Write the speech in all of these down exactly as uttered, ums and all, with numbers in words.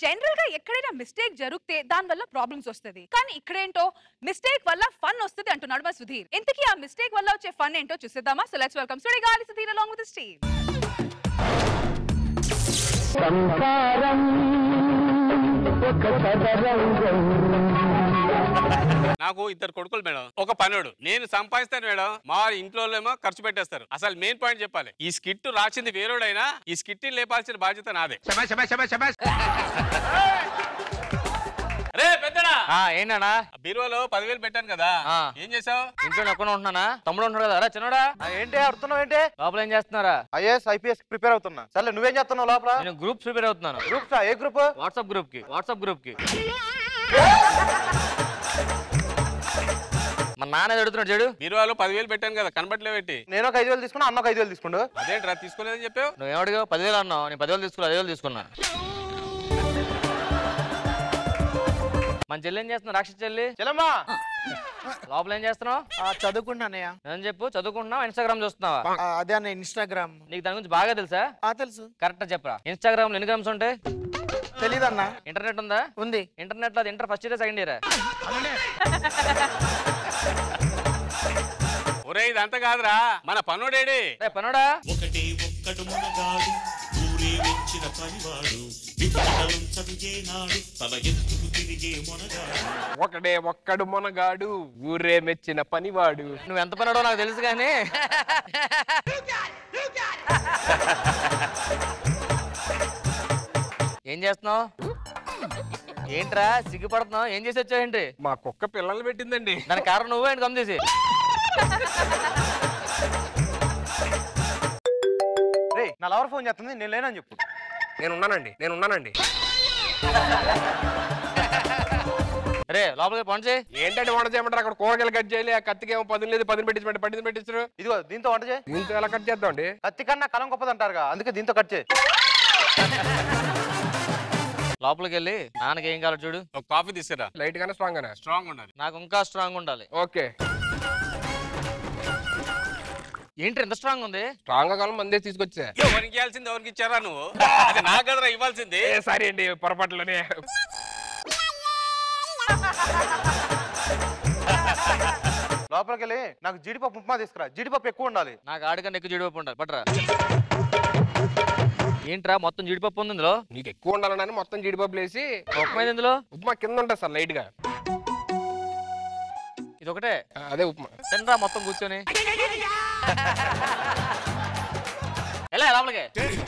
General గా ఎక్కడైనా mistake జరిగితే దాని వల్ల ప్రాబ్లమ్స్ వస్తది, కానీ ఇక్కడేంటో మిస్టేక్ వల్ల ఫన్ వస్తది అంటున్నాడు మా సుధీర్. ఇంతకీ ఆ మిస్టేక్ వల్ల వచ్చే ఫన్ ఏంటో చూసేద్దామా? So let's welcome Sudigali Sudheer along with his team. సంసారం ఒక సదరంగం. నాకు ఇద్దరు కొడుకులు మేడం, ఒక పనుడు. నేను సంపాదిస్తాను మేడం, మా ఇంట్లో ఏమో ఖర్చు పెట్టేస్తారు. అసలు మెయిన్ పాయింట్ చెప్పాలి, ఈ స్కిట్ రాసింది వేరేడైనా ఈ స్కిట్ లేపాల్సిన బాధ్యత నాదే. రే పెద్దడా, ఏంటన్నా బీరువాలో పదివేలు పెట్టాను కదా, ఏం చేసావు? ఇంట్లో ఒక్కనే ఉంటున్నానా? తమ్ముడు ఉంటున్నాడు కదా. చిన్నడా ఏంటి అడుగుతున్నావు? ఏంటి లోపల ఏం చేస్తున్నారా? ఐఏఎస్ ఐపీఎస్ ప్రిపేర్ అవుతున్నా. సరే నువ్వేం చేస్తున్నావు లోపల? నేను గ్రూప్స్ ప్రిపేర్ అవుతున్నాను. గ్రూప్స్? ఏ గ్రూప్? వాట్సాప్ గ్రూప్ కి. వాట్సాప్ గ్రూప్ కి మా నాన్న అడుగుతున్నాడు చెడు. బీరువాలో పదివేలు పెట్టాను కదా, కనబట్లే పెట్టి. నేను ఒక ఐదు వేలు తీసుకున్నా, అన్న ఒక ఐదు వేలు తీసుకుండు. అదేంట్రా తీసుకోలేదని చెప్పావు? నువ్వు ఏమడిగావు? పదివేలు అన్నావు, నేను పదివేలు తీసుకున్నా, ఐదు వేలు తీసుకున్నా. మన చెల్లి ఏం చేస్తున్నావు? రాక్షస చెల్లి చెల్లమ్మా లోపల ఏం చేస్తున్నావు? చదువుకుంటున్నానయ్య. నేను చెప్పు. చదువుకుంటున్నావు? ఇన్స్టాగ్రామ్ చూస్తున్నావా? అదే అన్న ఇన్స్టాగ్రామ్. నీకు దాని గురించి బాగా తెలుసా? తెలుసు. కరెక్ట్ చెప్పరా. ఇన్స్టాగ్రామ్ లో ఎన్ని గ్రామ్స్ ఉంటాయి? తెలీదన్నా. ఇంటర్నెట్ ఉందా? ఉంది. ఇంటర్నెట్ లో inter first year second year? ఒరే ఇదంతా కాదురా, మన పనుడేడి. పనుడా ఒకటి ఒక్కడు మనగాడు, ఊరే వచ్చిన పనివాడు, తల ఎత్తుకు తిరిగే మొనగాడు. ఒకడే ఒక్కడు మొనగాడు, ఊరే మెచ్చిన పనివాడు. నువ్వు ఎంత పనుడో నాకు తెలుసు కానీ ఏం చేస్తున్నావు? ఏంట్రా సిగ్గుపడుతున్నావు? ఏం చేసి వచ్చావేంటి? మా కుక్క పిల్లలు పెట్టిందండి. దాని కారణం నువ్వే ఏంటి? కమ్ చేసి రే నా లవర్ ఫోన్ చేస్తుంది, నేను లేనని చెప్పు. నేను ఉన్నానండి, నేను ఉన్నానండి. రే లోపలికి పని చేయి. ఏంటంటే వంట చేయమంటారు? అక్కడ కూరగాయలు కట్ చేయాలి, ఆ కత్తికి ఏమో పదును లేదు, పదును పెట్టించమంటే పదిని పెట్టించారు. ఇదిగో దీంతో వంట చేయి. దీంతో ఎలా కట్ చేద్దాం అండి? కత్తి కన్నా కలం గొప్పది అంటారుగా, అందుకే దీంతో కట్ చేయి. లోపలికి వెళ్ళి నాన్నకి ఏం కావాలి చూడు. ఒక కాఫీ తీసుకురా. లైట్ గానే స్ట్రాంగ్ గానే? స్ట్రాంగ్ ఉండాలి. నాకు ఇంకా స్ట్రాంగ్ ఉండాలి. ఓకే. ఏంటి ఎంత స్ట్రాంగ్ ఉంది? స్ట్రాంగ్ కాలం మందే తీసుకొచ్చా. ఎవరికి ఇవ్వాల్సింది ఎవరికి ఇచ్చారా నువ్వు? అది నా కదరా ఇవ్వాల్సింది. సారీ అండి, పొరపాటులోనే. లోపలికి వెళ్ళి నాకు జీడిపప్పు ఉప్మా తీసుకురా. జీడిపప్పు ఎక్కువ ఉండాలి. నాకు ఆడికన్నా ఎక్కువ జీడిపప్పు ఉండాలి. పట్రా. ఏంట్రా మొత్తం జీడిపప్పు ఉంది ఇందులో? నీకు ఎక్కువ ఉండాలని మొత్తం జీడిపప్పులు వేసి. ఉప్మా ఇందులో? ఉప్మా కింద ఉంటుంది సార్ లైట్ గా. ఇది ఒకటే అదే ఉప్మా. తినరా మొత్తం కూర్చొని. ఎలా లోపలికి?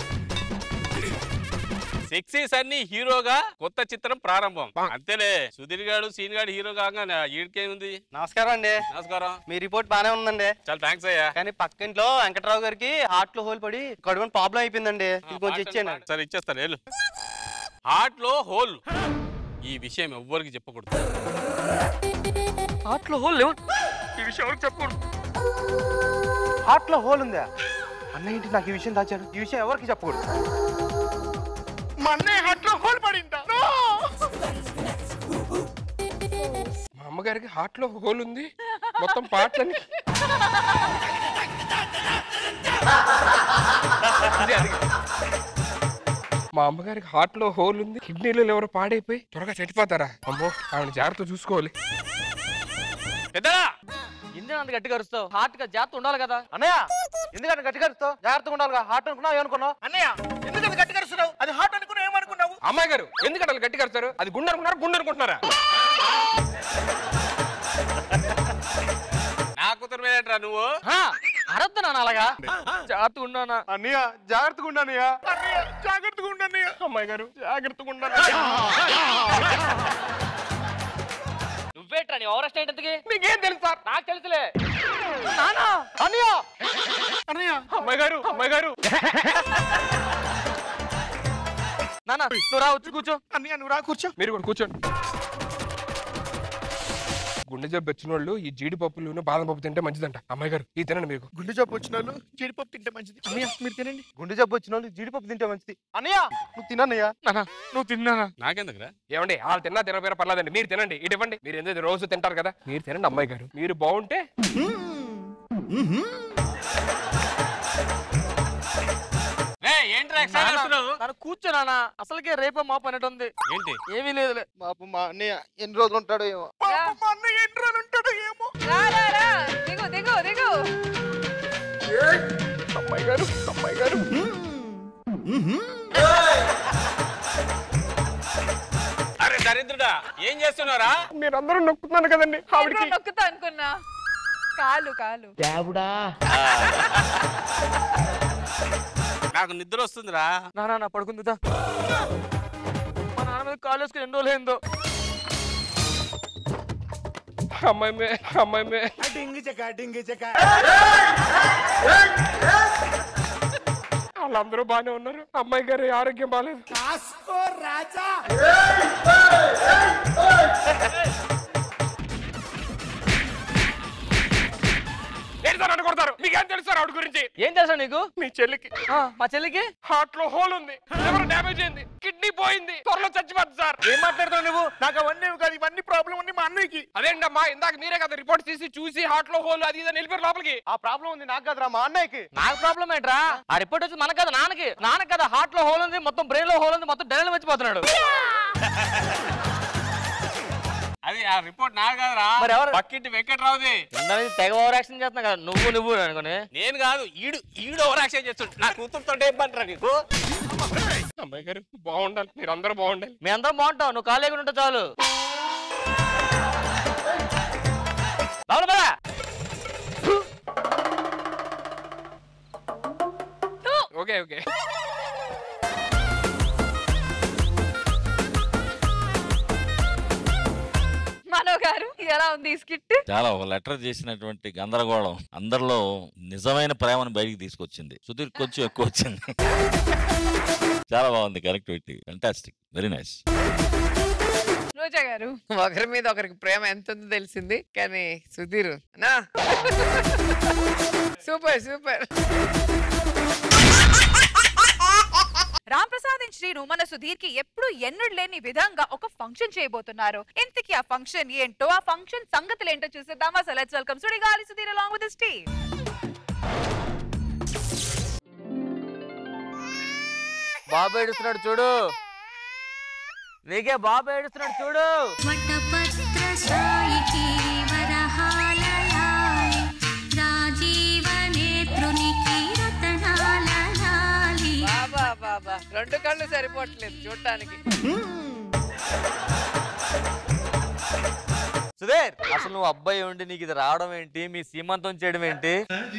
సెక్సీస్ అన్ని హీరోగా కొత్త చిత్రం ప్రారంభం. అంతేలే, సుధీర్ గాడు సీన్ గాడు హీరో కాగా ఈడికేముంది. నమస్కారం అండి. నమస్కారం. మీ రిపోర్ట్ బానే ఉందండి. చాలా థ్యాంక్స్ అయ్యా. కానీ పక్కింట్లో వెంకట్రావు గారికి హార్ట్ లో హోల్ పడి కడుపుని ప్రాబ్లం అయిపోయిందండి. కొంచెం ఇచ్చేయండి. సరే ఇచ్చేస్తాను. వెళ్ళు. హార్ట్ లో హోల్, ఈ విషయం ఎవ్వరికి చెప్పకూడదు. హార్ట్ లో హోల్ లేవు, ఈ విషయం ఎవరికి చెప్పకూడదు. హార్ట్ లో హోల్ ఉందా? అన్న ఏంటి నాకు ఈ విషయం దాచాడు? ఈ విషయం ఎవరికి చెప్పకూడదు. మా అన్నయ్య హార్ట్ లో హోల్ పడిందా? మా అమ్మగారికి హార్ట్ లో హోల్ ఉంది, మొత్తం పాటలని. మా అమ్మగారికి హార్ట్ లో హోల్ ఉంది, కిడ్నీలో ఎవరో పాడైపోయి త్వరగా చనిపోతారా? అమ్మో, ఆవిడ జాగ్రత్త చూసుకోవాలి. పెద్దరా ఎందుకు అంత గట్టిగా అరుస్తావు? హార్ట్ గా జాగ్రత్త ఉండాలి కదా. అన్నయ్య ఎందుకంటే గట్టిగా అరుస్తావు? జాగ్రత్తగా ఉండాలిగా. హార్ట్ అనుకున్నావు ఏమనుకున్నావు? అన్నయ్య ఎందుకంత గట్టిగా అరుస్తున్నావు? అది హార్ట్ అనుకున్నావు ఏమనుకున్నావు? అమ్మాయి గారు ఎందుకంటే వాళ్ళు గట్టిగా అరుస్తారు? అది గుండె అనుకున్నారా, గుండె అనుకుంటున్నారా? నా కూతురు మీదట్రా నువ్వు. అరద్దు నాన్న అలాగా. జాగ్రత్తగా ఉన్నానా? అన్నయ్య జాగ్రత్తగా ఉండు అన్నయ్య. జాగ్రత్తగా ఉండండి అమ్మాయి గారు, జాగ్రత్తగా ఉండండి. నువ్వేట్రా నీ ఓవర్ యాక్షన్ ఏంటి? మీకేం తెలుసు సార్? నాకు తెలుసులే. నానా అన్నయ్య అన్నయ్య అమ్మాయి గారు, అమ్మాయి గారు. నాన్న నువ్వు రా, వచ్చి కూర్చో. అన్నయ్య నువ్వు రా కూర్చో. మీరు కూడా కూర్చోండి. గుండె జబ్బు వచ్చిన వాళ్ళు ఈ జీడిపప్పులు బాదం పప్పు తింటే మంచిదంట. అమ్మాయి గారు ఈ తినండి. మీకు గుండె జబ్బు వచ్చిన వాళ్ళు జీడిపప్పు తింటే మంచిది. అన్నయ్య మీరు తినండి. గుండె జబ్బు వచ్చిన వాళ్ళు జీడిపప్పు తింటే మంచిది. అన్నయ్య నువ్వు తినన్నయ్య. నువ్వు తిన్నానా? నాకెందుకురా? ఏమండి వాళ్ళు తిన్నా తినకపోయినా పర్లేదండి, మీరు తినండి. ఇటు ఇవ్వండి. మీరు ఎందుకు రోజు తింటారు కదా, మీరు తినండి. అమ్మాయి గారు మీరు బాగుంటే. ఏంటి తను కూర్చోనా అసలుకే రేపే మా పని ఉంది ఏంటి ఏమీ లేదులే బాబు మా అన్నయ్య ఎన్ని రోజులు ఉంటాడో ఏమో పాపం మా అన్నయ్య ఎన్ని రోజులు ఉంటాడో ఏమో రా రా రా దిగు దిగు దిగు అమ్మాయి గారు అమ్మాయి గారు అరే దరిద్రుడా ఏం చేస్తున్నారా? మీరందరూ నొక్కుతున్నాను కదండి ఆవిడకి. నొక్కుతా అనుకున్నా కాలు కాలు నాకు నిద్ర వస్తుందిరా. నానా నా పడుకుందిదా మా నాన్న మీద కాలు వేసుకుని ఎన్ని రోజులు అయిందో. అమ్మాయి మే అమ్మాయి మే వాళ్ళందరూ బాగానే ఉన్నారు. అమ్మాయి గారి ఆరోగ్యం బాగాలేదు. కొడతారు. మీకేం తెలుసు ఆవిడ గురించి? ఏం తెలుసా నీకు? మీ చెల్లికి మా చెల్లికి హార్ట్ లో హోల్ ఉంది, లివర్ డ్యామేజ్ అయింది, కిడ్నీ పోయింది, త్వరలో చచ్చిపోద్ది సార్. ఏం మాట్లాడుతావు నువ్వు? నాకు అవన్నీ కాదు, ఇవన్నీ ప్రాబ్లం ఉంది మా అన్నయ్యకి. అదేంటమ్మా ఇందాక మీరే కదా రిపోర్ట్ తీసి చూసి హార్ట్ లో హోల్ అది ఇది వెళ్ళిపోయారు లోపలికి. ఆ ప్రాబ్లం ఉంది నాకు కదరా మా అన్నయ్యకి. నాకు ప్రాబ్లం ఏంట్రా? ఆ రిపోర్ట్ వచ్చి మనకు కదా నాన్నకి. నాన్నకి కదా హార్ట్ లో హోల్ ఉంది, మొత్తం బ్రెయిన్ లో హోల్ ఉంది, మొత్తం డెల్ మర్చిపోతున్నాడు. అది ఆ రిపోర్ట్ నాకు కాదురా, మరి ఎవరు? పక్కింటి వెంకట్రావుది. తెగ ఓవర్ యాక్షన్ చేస్తున్నా కదా నువ్వు నువ్వు అనుకుని. నేను కాదు, ఈడు ఈడు ఓవర్ యాక్షన్ చేస్తుంటు. నా కూతురుతో ఏం పనిరా నీకు? అమ్మాయి గారు బాగుండాలి, మీరు అందరూ బాగుండాలి. మీ అందరం బాగుంటావు, నువ్వు ఖాళీగా ఉంటే చాలు. ఓకే ఓకే మనో గారు ఎలా ఉంది ఈ స్కిట్? చాలా ఒక లెటర్ చేసినటువంటి గందరగోళం అందరిలో నిజమైన ప్రేమను బయటికి తీసుకొచ్చింది. సుధీర్ కొంచెం ఎక్కువ వచ్చింది. చాలా బాగుంది connectivity, fantastic, very nice. Roja garu ఒకరి మీద ఒకరికి ప్రేమ ఎంత ఉందో తెలిసింది, కానీ సుధీర్ నా super super. Ram Prasad and Srinu మన సుధీర్ కి ఎప్పుడు ఎన్నుడు లేని విధంగా ఒక ఫంక్షన్ చేయబోతున్నారు. ఇంతకీ ఆ ఫంక్షన్ ఏంటో, ఆ ఫంక్షన్ సంగతులు ఏంటో చూసేద్దామా? So let's welcome Sudigali Sudheer along with his team. బాబు ఏడుస్తున్నాడు చూడు, నీకే బాబు ఏడుస్తున్నాడు చూడు. బాబా బాబా రెండు కళ్ళు సరిపోవట్లేదు చూడటానికి. సుధీర్ అసలు నువ్వు అబ్బాయి ఉండి నీకు ఇది రావడం ఏంటి? మీ సీమంతం చేయడం ఏంటి?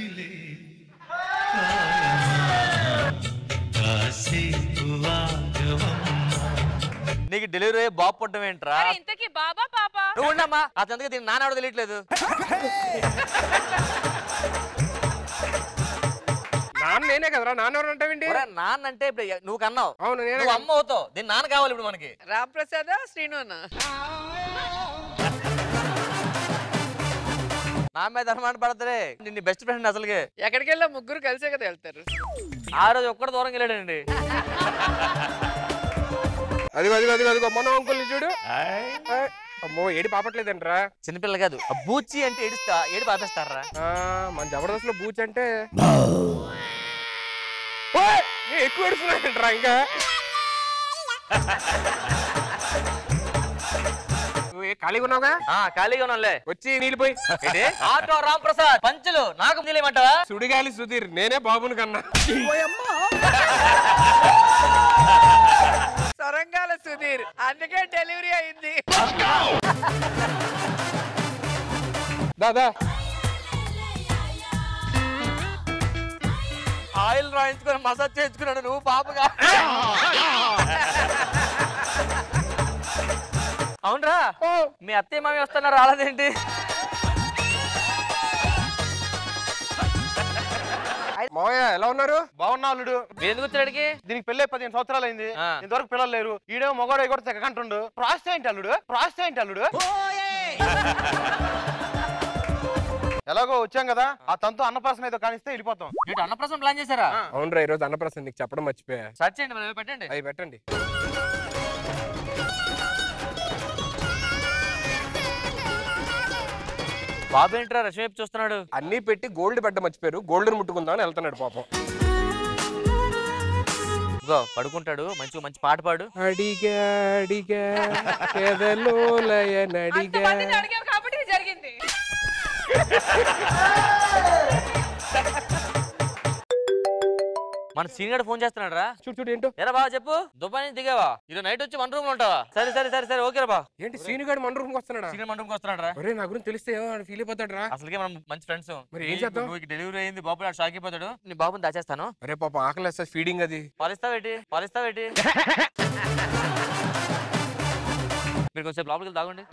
నీకు డెలివరీ అయ్యే బాబు పుట్టడం ఏంట్రా? ఇంతకీ బాబా పాపా? నువ్వు ఉండమ్మా, అతనికి దీని నాన్న తెలియట్లేదు. నాన్న నేనే కదరా, నాన్న ఎవరు అంటావేంటి? నాన్న అంటే ఇప్పుడు నువ్వు కన్నావు, అవును నేనే. నువ్వు అమ్మ అవుతావు, దీని నాన్న కావాలి ఇప్పుడు మనకి. రామ్ ప్రసాద్ శ్రీనునా నా మీద అనుమానం పడతారే. నిన్ను బెస్ట్ ఫ్రెండ్ అసలుకి. ఎక్కడికి వెళ్ళా ముగ్గురు కలిసే కదా వెళ్తారు. ఆ రోజు ఒక్కడు దూరం వెళ్ళాడండి. అదిగో అదిగో అదిగో అదిగో మన అంకుల్ని చూడు. అమ్మో ఏడి పాపట్లేదంటరా. చిన్నపిల్ల కాదు, బూచి అంటే ఏడుస్తా ఏడి పాపేస్తారా? మన జబర్దస్త్ లో బూచి అంటే ఎక్కువ ఏడుస్తున్నాడంటరా. ఇంకా ఖాళీగా ఉన్నావుగా? ఖాళీగా ఉన్నాలే, వచ్చి నీళ్ళిపోయి. ఆటో రామ్ ప్రసాద్ పంచులు నాకు నీళ్ళేమంటావా? సుడిగాలి సుధీర్ నేనే బాబుని కన్నా. సొరంగాల సుధీర్, అందుకే డెలివరీ అయింది. దాదా ఆయిల్ రాయించుకొని మసాజ్ చేయించుకున్నాడు నువ్వు పాపగా. అవునరా, మీ అత్తయ్య మామి వస్తున్నారు, రాలేదేంటి? మావయ్య ఎలా ఉన్నారు? బాగున్నా అల్లుడు. ఎందుకు వచ్చాడికి? దీనికి పెళ్ళి పదిహేను సంవత్సరాలు అయింది, ఇంతవరకు పిల్లలు లేరు. ఈడేమో మొగోడు కూడా తెగకంటుండు. ప్రాసెస్ ఏంటి అల్లుడు? ప్రాసెస్ ఏంటి అల్లుడు? ఎలాగో వచ్చాం కదా, ఆ తనతో అన్నప్రాసన ఏదో కానిస్తే వెళ్ళిపోతాం. అన్నప్రాసన ప్లాన్ చేశారా? అవునరా, ఈ రోజు అన్నప్రాసన నీకు చెప్పడం మర్చిపోయా. సర్చ్ చేయండి, మరి పెట్టండి. అవి పెట్టండి. బాబు ఏంట్రా రష్మి వైపు చూస్తున్నాడు? అన్ని పెట్టి గోల్డ్ బెడ్డ మర్చిపోయారు, గోల్డ్ ముట్టుకుందామని వెళ్తున్నాడు పాపం. ఇగో పడుకుంటాడు, మంచిగా మంచి పాట పాడు. అడిగా అడిగా ఎదలోలయనడిగా. అంతమందిని అడిగావు కాబట్టి ఇది జరిగింది. మన సీనియర్ ఫోన్ చేస్తున్నాడు రా. చూడు చూడు ఏంటో. ఎరా బావ చెప్పు, దుబాయ్ నుంచి దిగావా? ఈరోజు నైట్ వచ్చి వన్ రూమ్ లో ఉంటావా? సరే సరే సరే సరే ఓకే రా బా. ఏంటి సీనియర్ మన రూమ్ కి వస్తున్నాడా? సీనియర్ మన రూమ్ కి వస్తున్నాడు రా. ఒరే నా గురించి తెలిస్తే ఫీల్ అయిపోతాడు రా. అసలుకే మనం మంచి ఫ్రెండ్స్. మరి ఏం చేద్దాం? నువ్వు డెలివరీ అయింది, బాబు షాక్ అయిపోతాడు. నీ బాబుని దాచేస్తాను. అరే పాప ఆకలి వేస్తా, ఫీడింగ్ అది. పాలిస్తావేటి పాలిస్తావేటి మీరు కొంచెం లోపలికి వెళ్ళి తాగండి.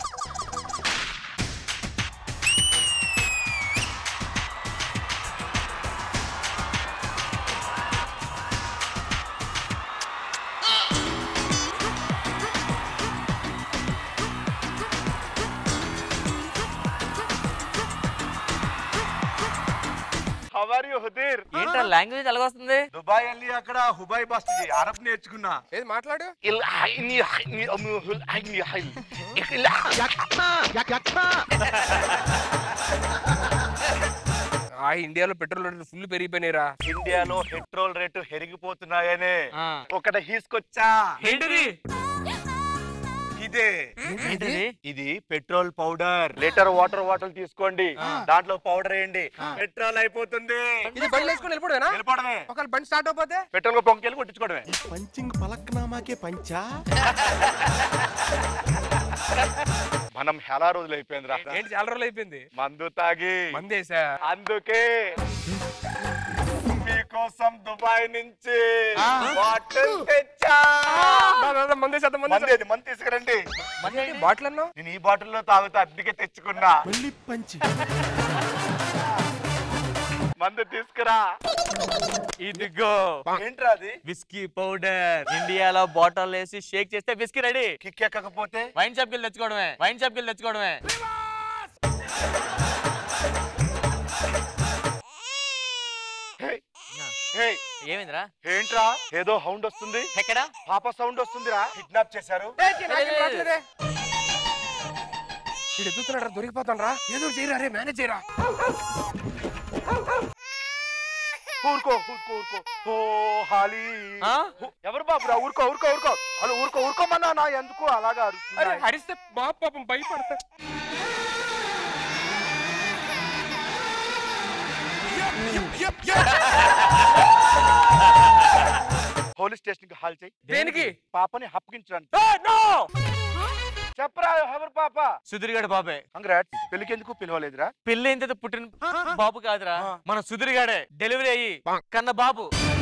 How are you, Hudir? ఏంటా లాంగ్వేజ్ అలాగ వస్తుంది? దుబాయ్ వెళ్ళి అక్కడ హుబాయ్ బస్ అరబ్ నేర్చుకున్నా. ఏది మాట్లాడు. ఆ ఇండియాలో పెట్రోల్ రేట్లు ఫుల్ పెరిగిపోయినాయిరా. ఇండియాలో పెట్రోల్ రేటు పెరిగిపోతున్నాయనే ఒకటి తీసుకొచ్చా. ఏంటిది? ఇదే ఇది petrol powder. Litre water bottle తీసుకోండి, దాంట్లో పౌడర్ వేయండి, పెట్రోల్ అయిపోతుంది. ఇది బండి వేసుకొని వెళ్ళిపోవడమేనా? వెళ్ళిపోవడమే. ఒకవేళ బండి స్టార్ట్ అయిపోతే పెట్రోల్ పొంకెళ్ళి కొట్టించుకోవడమే. పంచింగ్ పలక్నామాకే పంచా. మనం చాలా రోజులు అయిపోయింది రా. ఏంటి చాలా రోజులు అయిపోయింది మందు తాగి. మందేసా? అందుకే మీకోసం దుబాయ్ నుంచి బాటిల్ తెచ్చా. మందేసేద్దాం. మందేది మంది తీసుకురండి. బాటిల్ అన్నా? నేను ఈ బాటిల్లో తాగుతా, అద్దెకే తెచ్చుకున్నా. మళ్ళీ పంచి. మందు తీసుకురా. ఇదిగో ఏంట్రా అది? Whisky powder. ఇండియాలో బాటిల్ వేసి షేక్ చేస్తే విస్కీ రెడీ. కిక్ ఎక్కకపోతే వైన్ షాప్ కి వెళ్ళి తెచ్చుకోవడమే. వైన్ షాప్ కి వెళ్ళి తెచ్చుకోవడమే. ఏమైందిరా? ఏంట్రా ఏదో హౌండ్ వస్తుంది? ఎక్కడ? పాప సౌండ్ వస్తుందిరా. కిడ్నాప్ చేశారు. ఎదుగుతున్నాడు, దొరికిపోతాను రా. ఏదో చేయరా రే, మేనేజ్ చేయరా. ఊరుకో ఊరుకో ఊరుకో. ఓ హాలి. ఎవరు బాబురా? ఊరుకో ఊరుకో ఊరుకో. అలా ఊరుకో ఊరుకోమన్నా నా ఎందుకు అలాగా అరుస్తున్నా? హరిస్తే మా పాపం భయపడతా. పోలీస్ స్టేషన్ కి హాల్ చేయి. దేనికి? పాపని అప్పగించడానికి. చెప్పరా ఎవరు పాప? సుధీర్ గడ బాబే. కంగ్రాట్స్. పెళ్లికి ఎందుకు పిలవలేదురా? పెళ్లి అయిన తర్వాత పుట్టిన బాబు కాదురా, మన సుధీర్ గడే డెలివరీ అయ్యి కన్న బాబు.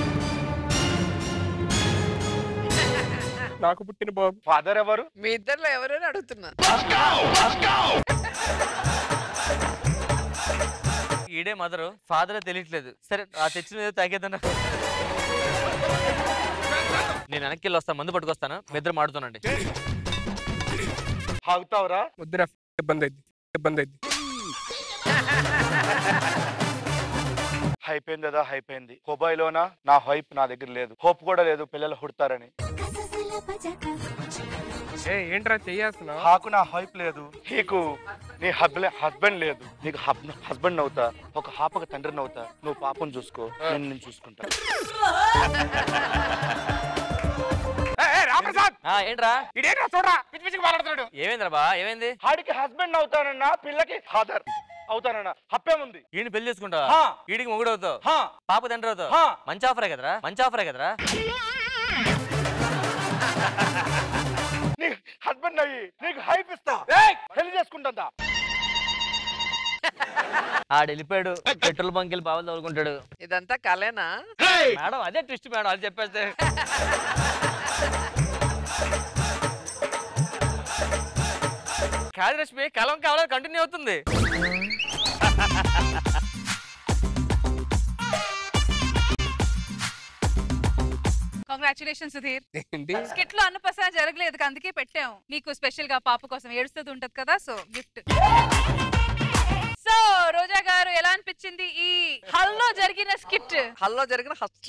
నాకు పుట్టిన బాబు. ఫాదర్ ఎవరు? మీ ఇద్దరులో ఎవరైనా అడుగుతున్నా. ఈడే మదరు, ఫాదర్ తెలియట్లేదు. సరే ఆ తెచ్చిన తాగేదన్నా. నేను వెనక్కి వెళ్ళి వస్తాను, మందు పట్టుకొస్తాను, మీ ఇద్దరు మాడుతానండి. ఆగుతావురా? వద్దురా, ఇబ్బంది అయింది ఇబ్బంది అయింది. అయిపోయింది కదా అయిపోయింది. హుబాయ్లోనా నా హైప్ నా దగ్గర లేదు, హోప్ కూడా లేదు పిల్లలు పుడతారని. ఏంట్రా చెయ్యాల్సిన? నాకు నా హైప్ లేదు, నీకు నీ హస్బెండ్ లేదు. నీకు హస్బెండ్ అవుతా, ఒక హాపక తండ్రిని అవుతా. నువ్వు పాపను చూసుకో, నేను నేను చూసుకుంటా. ఏంట్రా ఇదేంట్రా చూడరా, పిచ్చి పిచ్చిగా మాట్లాడుతున్నాడు. ఏమైందిరా బా? ఏమైంది? ఆడికి హస్బెండ్ అవుతానన్నా, పిల్లకి ఫాదర్ అవుతానన్నా హప్పేముంది? ఈయన పెళ్లి చేసుకుంటావా? ఈడికి మొగుడు అవుతావు, పాప తండ్రి అవుతావు. మంచి ఆఫరే కదరా, మంచి ఆఫరే కదరా. నీ హస్బెండ్ అయ్యి నీకు హైప్ ఇస్తా, పెళ్లి చేసుకుంటా. ఆడు వెళ్ళిపోయాడు, పెట్రోల్ బంక్ వెళ్ళి బావలు తోలుకుంటాడు. ఇదంతా కలేనా మేడం? అదే ట్విస్ట్ మేడం, అది చెప్పేస్తే. కాదు రష్మి, కలం కావాలని కంటిన్యూ అవుతుంది. కంగ్రాచులేషన్ సుధీర్. స్కిట్ లో అన్నప్రసాదం జరగలేదు, అందుకే పెట్టాము నీకు స్పెషల్ గా. పాప కోసం ఏడుస్తూ ఉంటది కదా, so gift. So Roja garu ఎలా అనిపించింది ఈ హల్లో జరిగిన స్కిట్? హల్లో జరిగిన హస్ట్.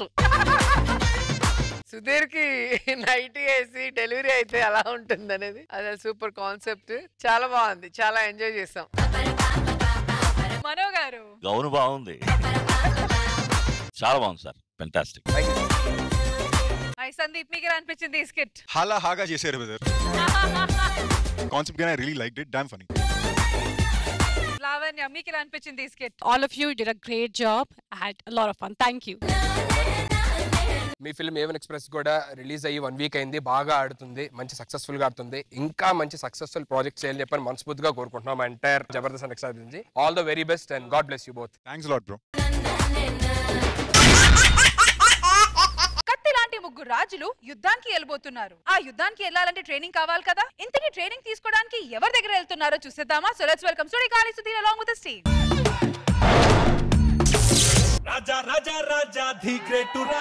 సుధీర్ కి నైట్ వేసి డెలివరీ అయితే ఎలా ఉంటుంది అనేది అదే సూపర్ కాన్సెప్ట్. చాలా బాగుంది, చాలా ఎంజాయ్ చేసాం. మనో గారు గౌను బాగుంది, చాలా బాగుంది సార్, ఫెంటాస్టిక్. నైస్ సందీప్, మీకు ఎలా అనిపించింది ఈ స్కిట్? హాలా హాగా చేశారు బ్రదర్. కాన్సెప్ట్ గానే I really liked it. Damn funny. Lavanya, మీకు ఎలా అనిపించింది ఈ skit? All of you did a great job. I had a lot of fun. Thank you. మీ ఫిల్మ్ ఏవన్ ఎక్స్ప్రెస్ కూడా రిలీజ్ అయ్యి వన్ వీక్ అయింది. బాగా ఆడుతుంది, మంచి సక్సెస్ఫుల్ గా ఆడుతుంది. ఇంకా మంచి సక్సెస్ఫుల్ ప్రాజెక్ట్ చేయాలని చెప్పని మనస్ఫూర్తిగా కోరుకుంటున్నాం ఎంటైర్ జబర్దస్త్ అండ్ ఎక్సైజ్ నుంచి. All the very best and God bless you both. Thanks lot bro. కత్తి లాంటి ముగ్గురు రాజులు యుద్ధానికి వెళ్ళబోతున్నారు. ఆ యుద్ధానికి వెళ్ళాలంటే ట్రైనింగ్ కావాలి కదా. ఇంతకీ ట్రైనింగ్ తీసుకోవడానికి ఎవరి దగ్గర వెళ్తున్నారో చూసేద్దామా? So let's welcome Sudigali Sudheer along with the team. Raja Raja Raja the great రా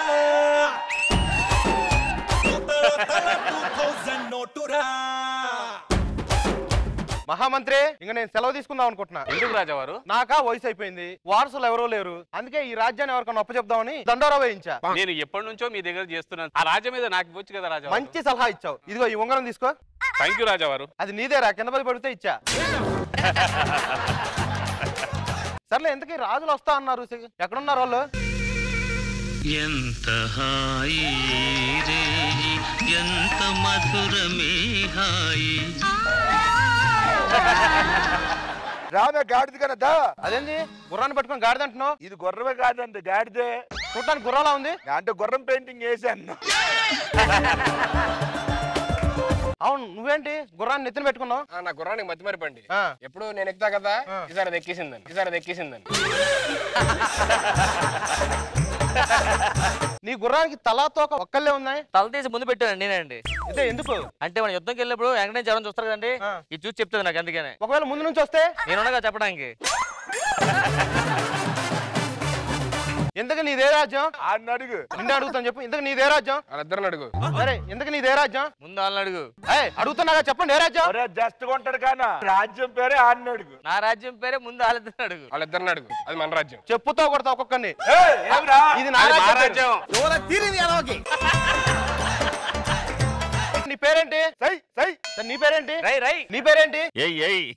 మహామంత్రి, ఇంకా నేను సెలవు తీసుకుందాం అనుకుంటున్నా. ఎందుకు రాజావారు? నాకా వయసు అయిపోయింది, వారసులు ఎవరో లేరు. అందుకే ఈ రాజ్యాన్ని ఎవరికన్నా అప్పచెప్దామని దండోరా వేయించా. నేను ఎప్పటి నుంచో మీ దగ్గర చేస్తున్నాను. ఆ రాజ్యం మీద నాకు ఇవ్వచ్చు కదా రాజా. మంచి సలహా ఇచ్చావు. ఇదిగో ఈ ఉంగరం తీసుకో. థ్యాంక్ యూ రాజావారు. అది నీదేరా, కింద పడి పడితే ఇచ్చా. సర్లే, ఎంతకీ రాజులు వస్తా అన్నారు, ఎక్కడున్నారు వాళ్ళు? ఎంత హాయి రే ఎంత మధురమే హాయి. రామే గాడిద కనదా. అదేంది గుర్రాన్ని పట్టుకొని గాడిద అంటున్నావు? ఇది గుర్రమే కాదండి, గాడిదే. చూడటానికి గుర్రంలా ఉంది అంటే గుర్రం పెయింటింగ్ వేసాను. అవును, నువ్వేంటి గుర్రాన్ని నెత్తిన పెట్టుకున్నావు? నా గుర్రానికి మతి మరిపండి. ఎప్పుడు నేను ఎక్కుతా కదా, ఈసారి అది ఎక్కేసిందని ఈసారి అది ఎక్కేసిందని నీ గుర్రానికి తలా తోక ఒక్కళ్ళే ఉన్నాయి. తల తీసి ముందు పెట్టానండి నేనండి. ఇదే ఎందుకు అంటే మన యుద్ధంకి వెళ్ళినప్పుడు వెంకటేశ్వర జనం చూస్తారు కదండి, ఇది చూసి చెప్తుంది నాకు. అందుకనే ఒకవేళ ముందు నుంచి వస్తే నేనుగా చెప్పడానికి. ఎందుకు నీదే రాజ్యం అని అడుగు. నిన్ను అడుగుతాను చెప్పు, ఇంతకు నీదే రాజ్యం? వాళ్ళిద్దరిని అడుగు. సరే, ఎందుకు నీదే రాజ్యం? ముందు వాళ్ళని అడుగు. అడుగుతున్నా చెప్పండి, ఏ రాజ్యం? జస్ట్ కొంటాడు కానా, రాజ్యం పేరే ఆడిని అడుగు. నా రాజ్యం పేరే ముందు వాళ్ళిద్దరిని అడుగు. వాళ్ళిద్దరిని అడుగు, అది మన రాజ్యం. చెప్పుతో కొడతా ఒక్కొక్కరిని. ఇది నా రాజ్యం. నీ పేరేంటి? సై సై. నీ పేరేంటి? రై రై. నీ పేరేంటి? ఏయ్ ఏయ్.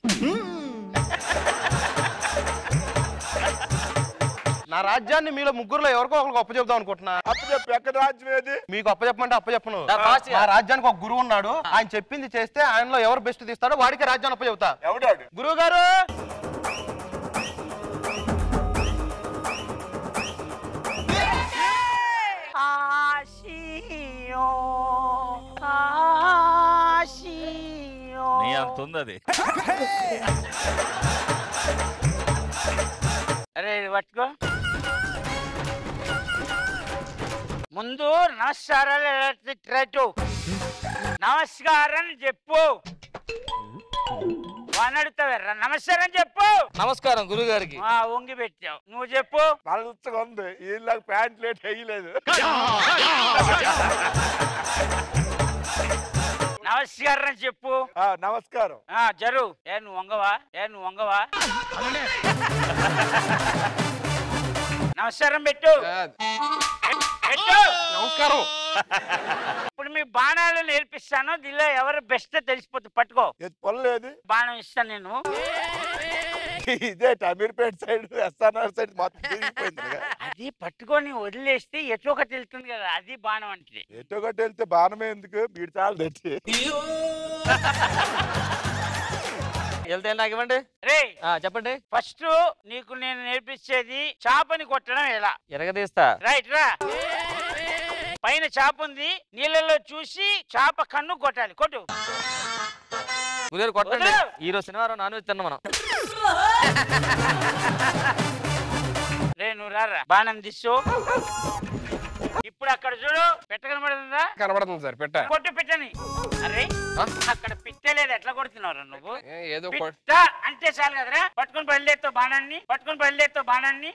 నా రాజ్యాన్ని మీలో ముగ్గురులో ఎవరికో ఒకరికి అప్ప చెప్దాం అనుకుంటున్నా. అప్ప చెప్పు, ఎక్కడ రాజ్యం ఏది? మీకు అప్ప చెప్పమంటే అప్ప చెప్పను. మా రాజ్యానికి ఒక గురువు ఉన్నాడు, ఆయన చెప్పింది చేస్తే ఆయనలో ఎవరు బెస్ట్ తీస్తాడో వాడికి రాజ్యాన్ని అప్ప చెబుతా. ఎవడాడు? గురువు గారు. నీ అంత ఉంది అది. అరే పట్టుకో. ముందు నమస్కారాలు, నమస్కారం చెప్పు. అడుగుతావర్రా, నమస్కారం చెప్పు. నమస్కారం గురువు గారికి. వంగి పెట్టావు, నువ్వు చెప్పు. పలుచగా ఉంది, వీళ్ళకి ప్యాంట్ లేట్ వేయలేదు. నమస్కారం చెప్పు. నమస్కారం. జరు. ఏ నువ్వు వంగవా? ఏ నువ్వు వంగవా? నమస్కారం పెట్టు. నమస్కారం. ఇప్పుడు మీ బాణాలు నేర్పిస్తాను, దీనిలో ఎవరు బెస్ట్ తెలిసిపోతుంది. పట్టుకో. పొలలేదు బాణం ఇస్తాను నేను. ఇదే అమీర్పేట సైడ్, ఎస్ఆర్ఆర్ సైడ్ మొత్తం అది పట్టుకొని వదిలేస్తే ఎటో ఒకటి వెళ్తుంది కదా, అది బాణం అంటే. ఎటో ఒకటి వెళ్తే బాణమే ఎందుకు, మీరు చాలా తెచ్చి వెళ్తే నాకు ఇవ్వండి. రే చెప్పండి. ఫస్ట్ నీకు నేను నేర్పించేది చాపని కొట్టడం ఎలా. ఎరగదీస్తా. రైట్ రా. పైన చాప ఉంది, నీళ్ళలో చూసి చాప కన్ను కొట్టాలి. కొట్టు. గురుగారు కొట్టండి. ఈ రోజు శనివారం నాన్ వెజ్ తిన్నాం మనం. రే నువ్వు రారా, బాణం తీసు. ఇప్పుడు అక్కడ చూడు, పెట్ట కనబడుతుందా? కనబడుతుంది సార్, పెట్ట. కొట్టు పెట్టని. అరే అక్కడ పిట్టలేదు, ఎట్లా కొడుతున్నావు నువ్వు? ఏదో పిట్ట అంటే చాలు కదరా. పట్టుకుని బయలుదేరుతావు బాణాన్ని, పట్టుకుని బయలుదేరుతావు బాణాన్ని.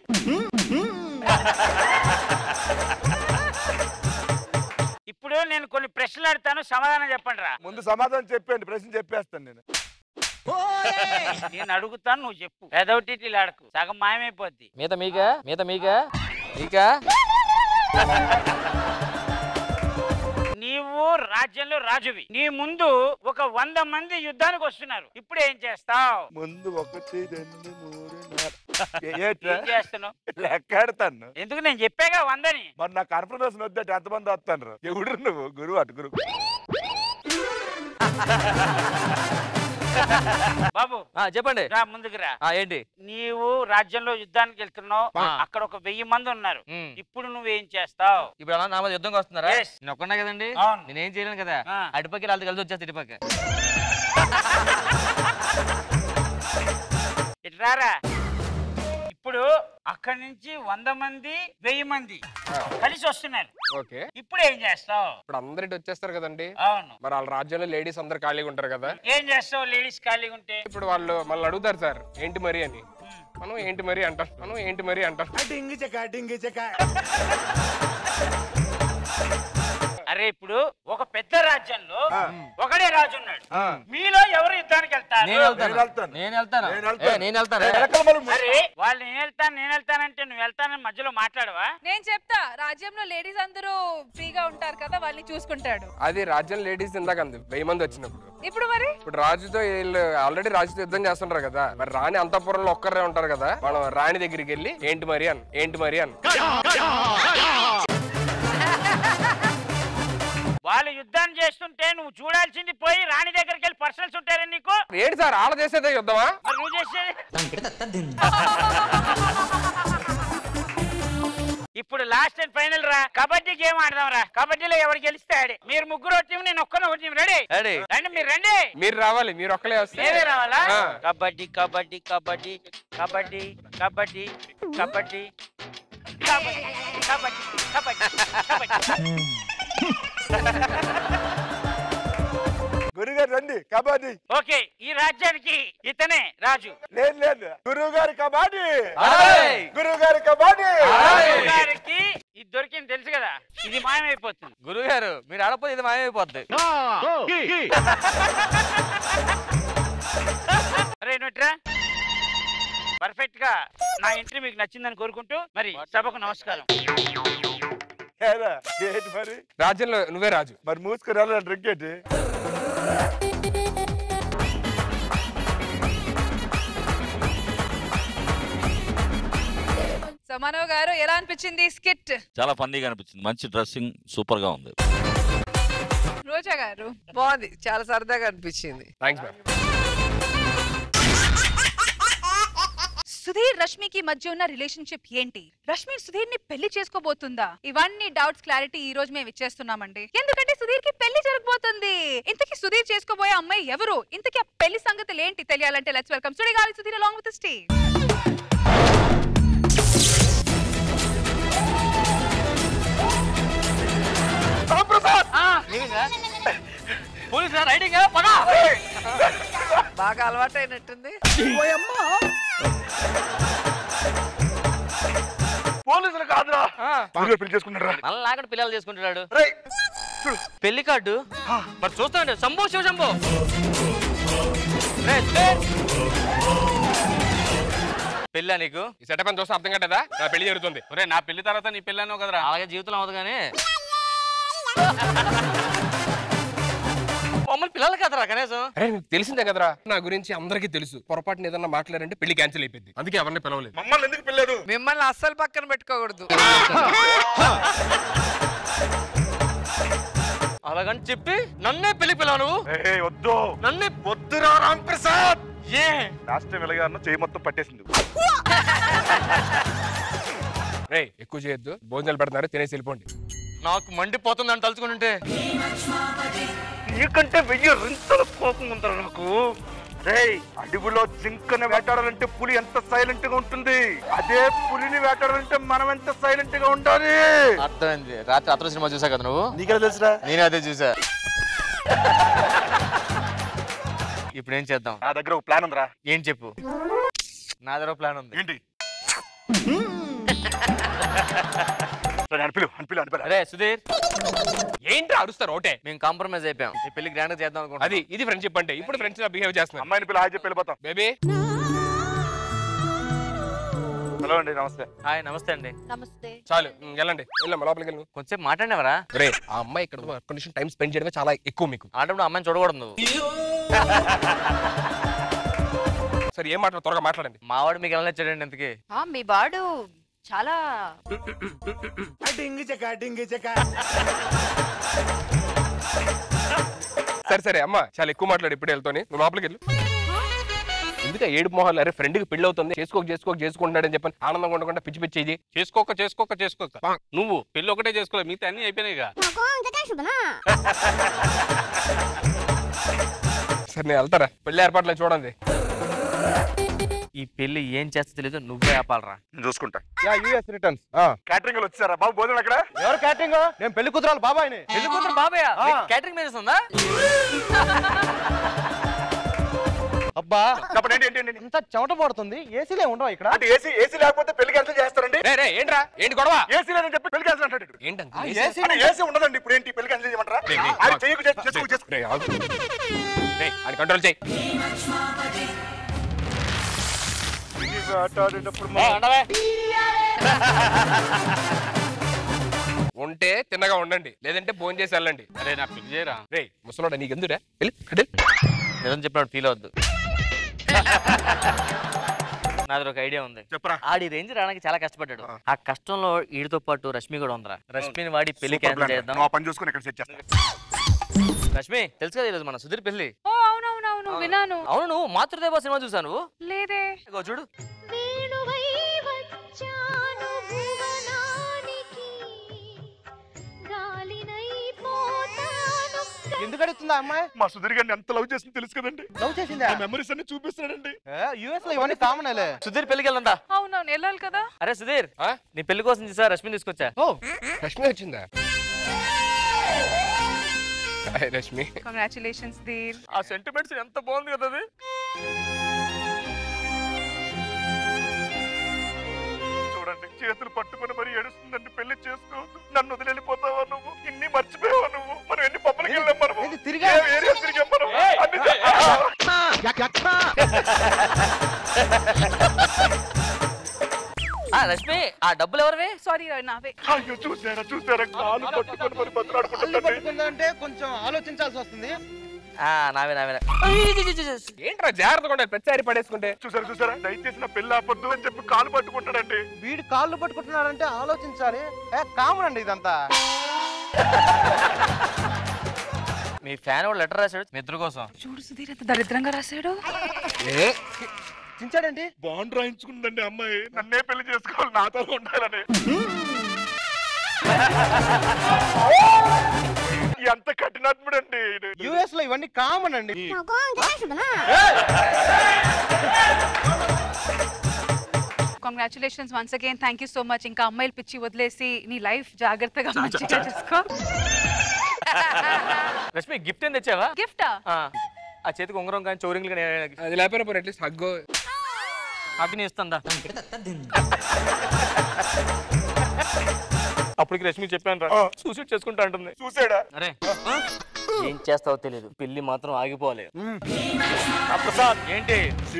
ఇప్పుడు నేను కొన్ని ప్రశ్నలు అడుగుతాను, సమాధానం చెప్పండి రా. ముందు సమాధానం చెప్పండి, ప్రశ్న చెప్పేస్తాను నేను. నేను అడుగుతాను, నువ్వు చెప్పు. ఏదోటి ఆడకు, సగం మాయమైపోద్ది. మీద మీగా మీద మీగా మీగా నీవు రాజ్యంలో రాజువి, నీ ముందు ఒక వంద మంది యుద్ధానికి వస్తున్నారు. ఇప్పుడు ఏం చేస్తావు? ముందు ఒకటి రెండు మూడు నాలుగు ఏం చేస్తున్నావు? లెక్కాడతాను. ఎందుకు నేను చెప్పాగా వందని. మరి నా కన్ఫర్మేషన్ వద్దంటే ఎంతమంది వస్తాను? ఎవడు నువ్వు? గురువు అటు గురువు. బాబు చెప్పండి. రా ముందుకు రా. ఏంటి? నీవు రాజ్యంలో యుద్ధానికి వెళ్తున్నావు, అక్కడ ఒక వెయ్యి మంది ఉన్నారు. ఇప్పుడు నువ్వేం చేస్తావు? ఇప్పుడు అలా నా మీద యుద్ధంగా వస్తున్నారా? నేను ఒక్కనే కదండి, నేనేం చేయలేను కదా. అటుపక్క వాళ్ళతో కలిసి వచ్చేస్తా ఇటుపక్క. ఇట్రారా. ఇప్పుడు అక్కడి నుంచి వంద మంది వెయ్యి మంది కలిసి వస్తున్నారు. ఓకే, ఇప్పుడు ఏం చేస్తావు? ఇప్పుడు అందరికి వచ్చేస్తారు కదండి. అవును. మరి వాళ్ళ రాజ్యంలో లేడీస్ అందరు ఖాళీగా ఉంటారు కదా. ఏం చేస్తావు లేడీస్ ఖాళీగా ఉంటే? ఇప్పుడు వాళ్ళు మళ్ళీ అడుగుతారు సార్ ఏంటి మరి అని. మనం ఏంటి మరి అంటాం, మనం ఏంటి మరి అంటాం. అరే ఇప్పుడు ఒక పెద్ద రాజ్యంలో ఒకడే రాజు ఉన్నాడు. మీలో ఎవరు యుద్ధానికి వెళ్తారు? నేను వెళ్తాను. నేను వెళ్తాను. నేను వెళ్తాను. అరే వాళ్ళు నేను వెళ్తాను నేను వెళ్తానంటే నువ్వు వెళ్తానని మధ్యలో మాట్లాడవా? నేను చెప్తా, రాజ్యంలో లేడీస్ అందరూ ఫ్రీగా ఉంటారు కదా, వాళ్ళని చూసుకుంటాడు. అది రాజ్యం లేడీస్ ఇందాక అంది వెయ్యి మంది వచ్చినప్పుడు. ఇప్పుడు మరి ఇప్పుడు రాజుతో వీళ్ళు ఆల్రెడీ రాజుతో యుద్ధం చేస్తుంటారు కదా. మరి రాణి అంతఃపురంలో ఒక్కరే ఉంటారు కదా. మనం రాణి దగ్గరికి వెళ్ళి ఏంటి మరి అన్ ఏంటి మరి అన్ వాళ్ళు యుద్ధం చేస్తుంటే నువ్వు చూడాల్సింది పోయి రాణి దగ్గరికి వెళ్ళి పర్సనల్స్ ఉంటారని నీకు ఏంటి సార్ ఆడ చేసేదే యుద్ధమా? మరి నువ్వు చేసేది. ఇప్పుడు లాస్ట్ అండ్ ఫైనల్ రా, కబడ్డీ గేమ్ ఆడదాం రా. కబడ్డీలో ఎవరు గెలిస్తే ఆడే. మీరు ముగ్గురు టీం, నేను ఒక్కన ఒక టీం. రెడీ? రండి మీరు రండి. మీరు రావాలి, మీరు ఒక్కలే వస్తే. మీరే రావాలా? కబడ్డీ కబడ్డీ కబడ్డీ కబడ్డీ కబడ్డీ కబడ్డీ కబడ్డీ కబడ్డీ కబడ్డీ. గురుగారు రండి, కబడ్డీ. ఓకే, ఈ రాజ్యానికి ఇతనే రాజు. లేదు లేదు, గురువు గారి కబడ్డీ. గురువు గారి కబడ్డీ. గురువు గారికి ఇది దొరికింది తెలుసు కదా, ఇది మాయమైపోతుంది. గురువు గారు మీరు ఆడపోతే ఇది మాయమైపోద్ది. అరే నుట్రా పర్ఫెక్ట్ గా నా ఎంట్రీ మీకు నచ్చిందని కోరుకుంటూ మరి సభకు నమస్కారం. మరి రాజ్యంలో నువ్వే రాజు. మరి మూసుకుని డ్రింక్ ఏంటి? సో మనోజ్ గారు ఎలా అనిపించింది స్కిట్? చాలా ఫన్నీగా అనిపించింది. మంచి డ్రెస్సింగ్ సూపర్ గా ఉంది. రోజా గారు బాగుంది, చాలా సరదాగా అనిపించింది. Thanks ma'am. సుధీర్ రష్మికి మధ్య ఉన్న రిలేషన్షిప్ ఏంటి? రష్మి సుధీర్ ని పెళ్లి చేసుకోబోతుందా? ఇవన్నీ డౌట్స్ క్లారిటీ ఈ రోజు మేము ఇచ్చేస్తున్నామండి. ఎందుకంటే సుధీర్ కి పెళ్లి జరగబోతుంది. ఇంతకీ సుధీర్ చేసుకోబోయే అమ్మాయి ఎవరు? ఇంతకీ ఆ పెళ్లి సంగతులు ఏంటి తెలియాలంటే let's welcome Sudigali Sudheer along with the stage. బాగా అలవాటు అయినట్టుంది. పోలీసులు కాదురా, పెళ్లి చేసుకుంటారా? మళ్ళీ పిల్లలు చేసుకుంటున్నాడు. పెళ్లి కార్డు మరి చూస్తాండి. శంభో శివ శంభో. పెళ్ళా నీకు? ఈ సెటప్ అని చూస్తే అర్థం కట్టదా నా పెళ్లి జరుగుతుంది. ఒరే నా పెళ్లి తర్వాత నీ పెళ్ళి అన్నావు కదరా. అలాగే జీవితంలో అవదు కానీ మమ్మల్ని పిల్లలు కదరా కనీసం. అరే నీకు తెలిసిందే కదరా, నా గురించి అందరికీ తెలుసు. పొరపాటున ఏదన్నా మాట్లాడారంటే పెళ్లి క్యాన్సిల్ అయిపోయింది. అందుకే ఎవరిని పిలవలేదు. మమ్మల్ని ఎందుకు పిల్లలు? మిమ్మల్ని అస్సలు పక్కన పెట్టుకోకూడదు. అలాగని చెప్పి నన్నే పెళ్లి పిల్లలు వద్దు. నన్నే వద్దురా రామ్ ప్రసాద్. ఏ లాస్ట్ వెలగాను చేయి మొత్తం పట్టేసింది. రే ఎక్కువ చేయొద్దు, భోజనాలు పెడుతున్నారు, తినేసి వెళ్ళిపోండి. నాకు మండిపోతుందని తలుచుకుంటుంటే నీకంటే వెయ్యి రింతలు కోపం ఉంటారు నాకు. రేయ్ అడవిలో జింకను వేటాడాలంటే పులి ఎంత సైలెంట్ గా ఉంటుంది, అదే పులిని వేటాడాలంటే మనం ఎంత సైలెంట్ గా ఉండాలి. అర్థమైంది. రాత్రి అతను సినిమా చూసా కదా నువ్వు? నీకెలా తెలుసురా? నేనే అదే చూసా. ఇప్పుడు ఏం చేద్దాం? నా దగ్గర ఒక ప్లాన్ ఉందిరా. ఏం చెప్పు? నా దగ్గర ప్లాన్ ఉంది. ఏంటి? అనిపిలు అనిపిలు అనిపిలు. అరే సుధీర్ ఏంటి అరుస్తారు? ఒకటే మేము కాంప్రమైజ్ అయిపోయాం. ఈ పెళ్లి గ్రాండ్ చేద్దాం అనుకుంటా. అది ఇది ఫ్రెండ్షిప్ అంటే. ఇప్పుడు ఫ్రెండ్స్ గా బిహేవ్ చేస్తున్నారు. అమ్మాయిని పిల్ల హాయ్ చెప్పి వెళ్ళిపోతాం. బేబీ హలో అండి, నమస్తే. హాయ్ నమస్తే అండి. నమస్తే. చాలు వెళ్ళండి, వెళ్ళమ్మా లోపలికి వెళ్ళి. కొంచెం మాట్లాడినవరా? రే ఆ అమ్మాయి ఇక్కడ కొంచెం టైం స్పెండ్ చేయడమే చాలా ఎక్కువ మీకు. ఆడప్పుడు అమ్మాయిని చూడకూడదు నువ్వు. సరే ఏం మాట్లాడు, త్వరగా మాట్లాడండి. మావాడు మీకు ఎలా నచ్చాడండి ఇంతకి? ఆ, మీ వాడు చాలా సరే సరే అమ్మ, చాలా ఎక్కువ మాట్లాడు, ఇప్పుడు వెళ్తాను. నువ్వు లోపలికి వెళ్ళు. ఎందుకు ఏడుపు మొహాలు? అరే ఫ్రెండ్ కి పెళ్లి అవుతుంది, చేసుకోక చేసుకోక చేసుకుంటున్నాడని చెప్పని ఆనందంగా ఉండకుండా పిచ్చి పిచ్చి ఇది. చేసుకోక చేసుకోక చేసుకోక నువ్వు పెళ్లి ఒకటే చేసుకోలేదు, మిగతా అన్ని అయిపోయినాయి. సరే నేను వెళ్తారా, పెళ్లి ఏర్పాట్లు చూడండి. ఈ పెళ్లి ఏం చేస్తా తెలీదు, నువ్వే ఆపాలరా. చూసుకుంటా. Yeah US returns. క్యాటరింగ్ లో వచ్చారా బాబు? భోజనం అక్కడ ఎవరు క్యాటరింగ్? నేను పెళ్లి కుదరాలి బాబాయ్ని. పెళ్లి కూతురు బాబాయ్ క్యాటరింగ్ మీద ఉందా? అబ్బా చెప్పండి, ఏంటి ఏంటి ఇంత చెమట పడుతుంది, ఏసీలే ఉండవు ఇక్కడ. అంటే ఏసీ ఏసీ లేకపోతే పెళ్లి క్యాన్సిల్ చేస్తారండి? ఏంట్రా ఏంటి గొడవ? ఏసీ లేదని చెప్పి పెళ్లి క్యాన్సిల్ అంటాడు. ఏంటంటే ఏసీ ఉండదండి, ఇప్పుడు ఏంటి పెళ్లి క్యాన్సిల్ చేయమంటారా? అది చెయ్యకు, చేసుకో చేసుకో. అది కంట్రోల్ చేయి. ఉంటే తిన్నగా ఉండండి, లేదంటే ఫోన్ చేసి వెళ్ళండి. అరే నా పిక్ చేయరా రే ముసలోడా, నీకు ఎందురా? నిజం చెప్పినప్పుడు ఫీల్ అవద్దు. నాది ఒక ఐడియా ఉంది, చెప్పరా. ఆడి రేంజ్ రావడానికి చాలా కష్టపడ్డాడు. ఆ కష్టంలో ఈడితో పాటు రష్మి కూడా ఉందిరా. రష్మిని వాడి పెళ్లి క్యాన్సిల్ చేద్దాం. పని చూసుకుని ఇక్కడ సెట్ చేస్తా. రష్మి తెలుసు కదా ఈరోజు మన సుధీర్ పెళ్లి. ఓ అవునవునవును విన్నాను. అవును, నువ్వు మాతృదేవ సినిమా చూసాను నువ్వు? లేదే. ఇగో చూడు. ఎందుకు అడుగుతుందా అమ్మాయి? మా సుధీర్ గారిని ఎంత లవ్ చేసింది తెలుసు కదండి. లవ్ చేసిందా? మెమరీస్ అన్ని చూపిస్తాడండి. యూఎస్ లో ఇవన్నీ కామనేలే. సుధీర్ పెళ్లికి వెళ్దా? అవునవును వెళ్ళాలి కదా. అరే సుధీర్, నీ పెళ్లి కోసం చూసా రష్మి తీసుకొచ్చా. ఓ రష్మి వచ్చిందా? రష్మి కంగ్రాచులేషన్స్ దీర్. ఆ సెంటిమెంట్స్ ఎంత బాగుంది కదా అది. చూడండి, చేతులు పట్టుకుని మరి ఏడుస్తుందండి. పెళ్లి చేసుకోవద్దు, నన్ను వదిలిపోతావా నువ్వు? ఇన్ని మర్చిపోయావా నువ్వు? మనం ఎన్ని పబ్బులకి వెళ్ళాం, మనం తిరిగా ఏరియా తిరిగాం మనం. రష్మి, ఆ డబ్బులు ఎవరివి? సారీ నావే. అయ్యో చూసారా చూసారా, కాలు పట్టుకొని మరి బతులాడుకుంటుందంటే కొంచెం ఆలోచించాల్సి వస్తుంది. నావే నావే. ఏంట్రా జాగ్రత్తగా ఉండాలి, ప్రతిసారి పడేసుకుంటే. చూసారా చూసారా, దయచేసి నా పెళ్లి ఆపొద్దు అని చెప్పి కాలు పట్టుకుంటాడండి. వీడు కాళ్ళు పట్టుకుంటున్నాడంటే ఆలోచించాలి. కామన్ అండి ఇదంతా. మీ ఫ్యాన్ వాడు లెటర్ రాశాడు మీ ఇద్దరు కోసం. చూడు సుధీర్ ఎంత దరిద్రంగా రాశాడు. చించాడండి. బాండ్ రాయించుకుందండి అమ్మాయి, నన్నే పెళ్లి చేసుకోవాలి, నాతో ఉండాలని. ఎంత కఠినాత్ముడండి. యుఎస్ లో ఇవన్నీ కామన్ అండి. Congratulations once again. Thank you so much. ఇంకా అమ్మాయిలు పిచ్చి వదిలేసి నీ లైఫ్ జాగ్రత్తగా మంచిగా చూసుకో. రష్మి గిఫ్ట్ ఏం తెచ్చావా? గిఫ్టా? ఆ చేతికి ఉంగరం కానీ చౌరింగ్లు కానీ అది లేకపోయినా పోనీ అట్లీస్ట్ హగ్గు హగ్ని ఇస్తుందా? అప్పటికి రష్మి చెప్పాను రా సూసైడ్ చేసుకుంటా అంటుంది. చూసాడా? అరే ఏం చేస్తావో తెలియదు, పెళ్లి మాత్రం ఆగిపోవాలి. ప్రసాద్ ఏంటి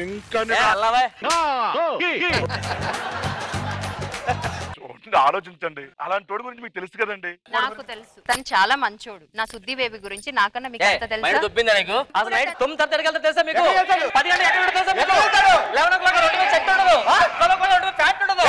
ఆలోచించండి, అలాంటి తోడు గురించి మీకు తెలుసు కదండి. నాకు తెలుసు, తను చాలా మంచోడు. నా సుద్ది బేబీ గురించి నాకన్నా మీకు ఎంత తెలుసా? దొబ్బిందా నీకు? అసలు నైట్ తొమ్మిది తర్వాత ఎక్కడికి వెళ్తా తెలుసా మీకు? పది గంటలకు ఎక్కడ తెలుసా మీకు? లెవెన్ ఓ క్లాక్ రోడ్డు మీద చెట్టు ఉండదు, ట్వెల్వ్ ఓ క్లాక్ రోడ్డు మీద ఫ్యాట్ ఉండదు.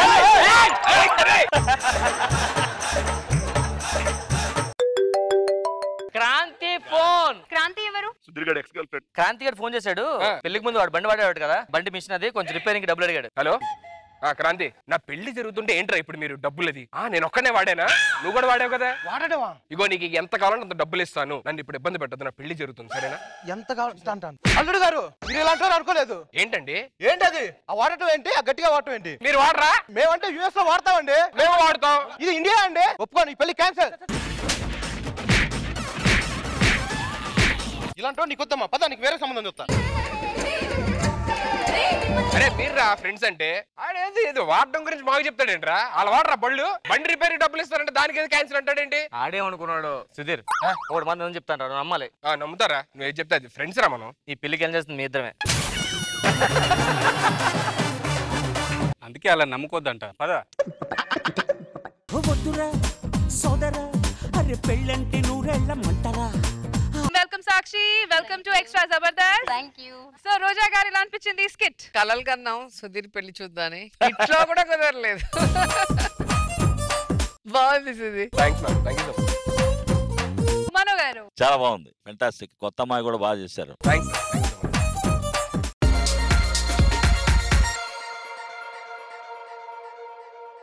క్రాంతి ఫోన్. క్రాంతి ఎవరు? సుధీర్ గారి ఎక్స్ గర్ల్ ఫ్రెండ్. క్రాంతి గారు ఫోన్ చేశాడు. పెళ్లికి ముందు వాడు బండి వాడేవాడు కదా, బండి మిషన్ అది కొంచెం రిపేరింగ్ డబ్బులు అడిగాడు. హలో క్రాంతి, నా పెళ్లి జరుగుతుంటే ఏంట్రా ఇప్పుడు మీరు డబ్బులది? నేను ఒక్కనే వాడానా? నువ్వు కూడా వాడావు కదా. వాడేవా? ఇగో నీకు ఎంత కావాలంటే అంత డబ్బులు ఇస్తాను, నన్ను ఇప్పుడు ఇబ్బంది పెట్టద్దు, నా పెళ్లి జరుగుతుంది సరేనా? ఎంత కావాలి? అల్లుడు గారు మీరు ఇలా అంటారు అనుకోలేదు. ఏంటండి? ఏంటది ఆ వాడటం ఏంటి, ఆ గట్టిగా వాడటం ఏంటి? మీరు వాడరా? మేమంటే యూఎస్ లో వాడతామండి. మేము వాడతాం. ఇది ఇండియా అండి, ఒప్పుకోండి, ఈ పెళ్లి క్యాన్సల్. ఇలాంటి నీకు వద్దమ్మా, పద నీకు వేరే సంబంధం చెప్తా. అరే మీర్రా ఫ్రెండ్స్ అంటే ఆడేది ఏదో వాడడం గురించి మాకు చెప్తాడేంట్రా? అలా వాడరా బళ్ళు, బండి రిపేర్ డబ్బులు ఇస్తారంటే దానికి ఏదో క్యాన్సిల్ అంటాడేంటి? ఆడేమనుకున్నాడు సుధీర్, ఒకటి మంది ఏం చెప్తాను నమ్మాలి. నమ్ముతారా? నువ్వు ఏం చెప్తా, ఫ్రెండ్స్ రా మనం. ఈ పెళ్లికి ఏం చేస్తుంది మీ ఇద్దరమే. అందుకే అలా నమ్ముకోద్దంట. పద welcome welcome Sakshi, welcome to extra Jabardasth. Thank you. So Roja garu ఎలా అనిపించింది ఈ స్కిట్? కలలు కన్నాం సుధీర్ పెళ్లి చూద్దాని, ఇట్లా కూడా కుదరలేదు. బాగుంది Sudheer. Thanks ma'am, thank you so much. Mano garu చాలా బాగుంది, ఫెంటాస్టిక్. కొత్త అమ్మాయి కూడా బాగా చేశారు. థ్యాంక్స్.